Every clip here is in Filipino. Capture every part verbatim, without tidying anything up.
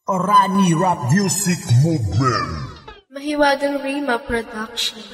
Orani Rap Music Movement. Mahiwagang Rima Production.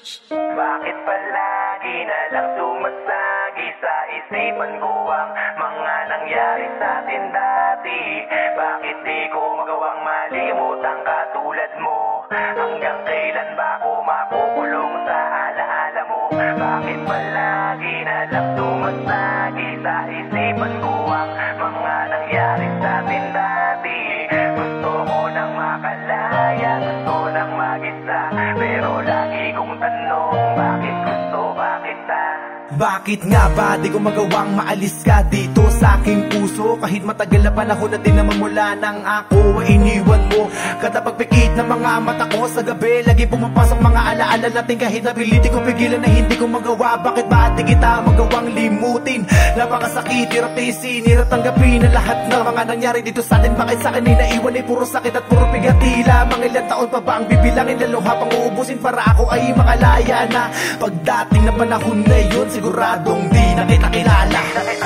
Bakit palagi na lang sumasagi sa isipan ko ang mga nangyari sa atin dati? Bakit di ko magawang malimutan katulad mo? Hanggang kailan ba ako makukulong sa alaala mo? Bakit palagi na lang sumasagi sa isipan ko ang mga nangyari sa atin dati? Gusto ko nang makalaya, gusto nang mag-isa, pero lagi kong tanong, bakit gusto, bakit ta? Bakit nga ba di ko magawang maalis ka dito sa aking puso? Kahit matagal na panahon na din naman mula nang ako ay iniwan mo. Kada pagpikit ng mga mata ko sa gabi, lagi pumapasok mga alaala natin. Kahit nabiliti ko pigilan na hindi ko magawa. Bakit ba di kita magawang limutin? Napakasakit, hirap tiisin, hirap tanggapin na lahat ng mga nangyari dito sa atin. Bakit sa akin ay naiwan ay puro sakit at puro bigati? Lamang ilang taon pa ba ang bibilangin na luha pang uubusin para ako ay makalaya na? Pagdating na panahon na yun, siguradong di na kita kilala.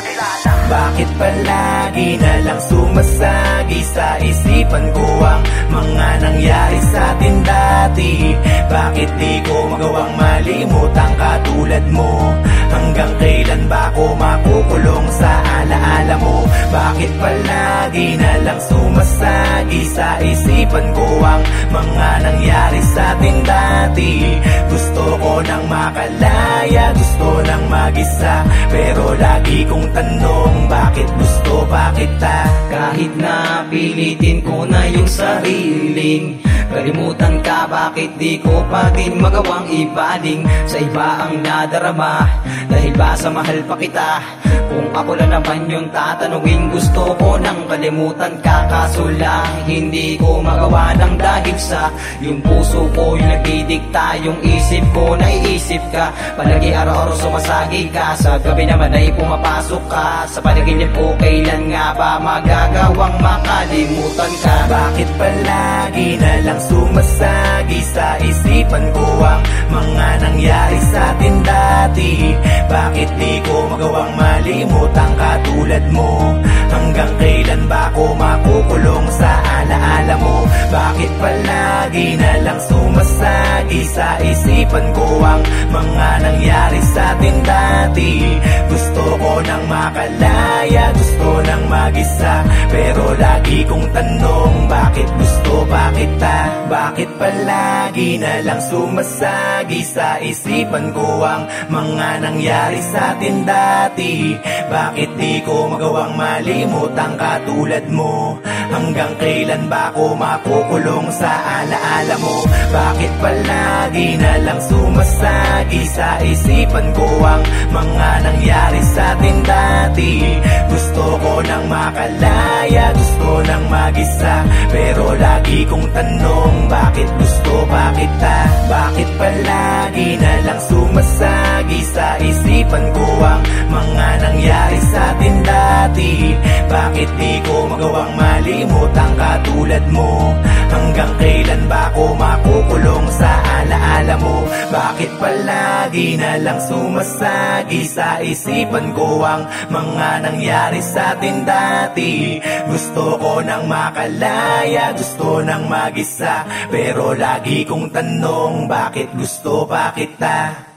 Bakit palagi na lang sumasagi sa isipan ko ang mga nangyari sa atin dati? Bakit di ko magawang malimutan katulad mo? Hanggang kailan ba ako makukulong sa alaala mo? Bakit palagi na lang sumasagi sa isipan ko ang mga nangyari sa atin dati? Gusto ko nang makalaya, gusto nang mag-isa, pero lagi kong tanong, bakit gusto, bakit ta? Kahit na pilitin ko na yung sariling kalimutan ka, bakit di ko pa din magawang ibaling sa iba ang nadarama? Dahil ba sa mahal pa kita? Kung ako lang naman yung tatanungin, gusto ko nang kalimutan ka, kaso lang hindi ko magawa ng dahil sa yung puso ko yung nagdidikta, yung isip ko naiisip ka. Palagi araw-araw sumasagi ka, sa gabi naman ay pumapasok ka sa panaginip ko. Kailan nga ba magagawang makalimutan ka? Bakit palagi na lang sumasagi sa isipan ko ang mga nangyari sa atin dati? Bakit di ko magawang malimutan katulad mo? Hanggang kailan ba ako makukulong sa alaala mo? Bakit palagi na lang sumasagi sa isipan ko ang mga nangyari sa atin dati? Gusto ko nang makalaya, gusto nang mag-isa, pero lagi kong tanong, bakit gusto, bakit ta? Bakit palagi na lang sumasagi sa isipan ko ang mga nangyari sa atin dati? Bakit di ko magawang malimutan katulad mo? Hanggang kailan ba ako makukulong sa alaala mo? Bakit palagi na lang sumasagi sa isipan ko ang mga nangyari sa atin dati? Gusto ko nang makalaya, gusto nang mag-isa, pero lagi kong tanong, bakit gusto, bakit ta? Bakit palagi na lang sumasagi sa isipan ko ang mga nangyari sa atin dati? Bakit di ko magawang malimutan katulad mo? Hanggang kailan ba ako makukulong sa alaala mo? Bakit palagi na lang sumasagi sa isipan ko ang mga nangyari sa atin dati? Gusto ko nang makalaya, gusto nang mag-isa, pero lagi kong tanong, bakit gusto, bakit ta?